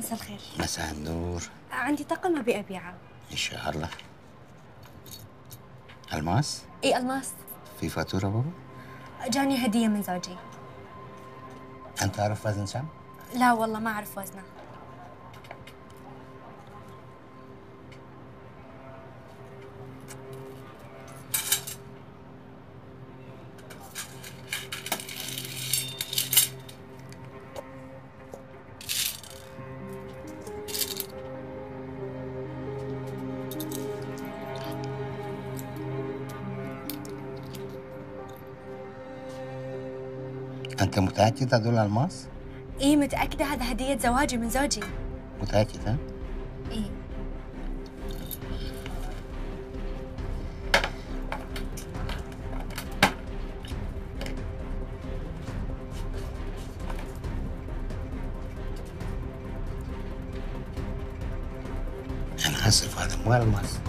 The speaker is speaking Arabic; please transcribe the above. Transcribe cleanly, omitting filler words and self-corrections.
مساء الخير. مساء النور. عندي طقم ابي ابيعه. ان شاء الله. الماس؟ اي الماس. في فاتوره بابا؟ جاني هديه من زوجي. انت تعرف وزن سام؟ لا والله ما اعرف وزنه. انت متاكد هذول الماس؟ اي متاكده، هذا هديه زواجي من زوجي. متاكد ها؟ اي. انا اسف، هذا مو الماس.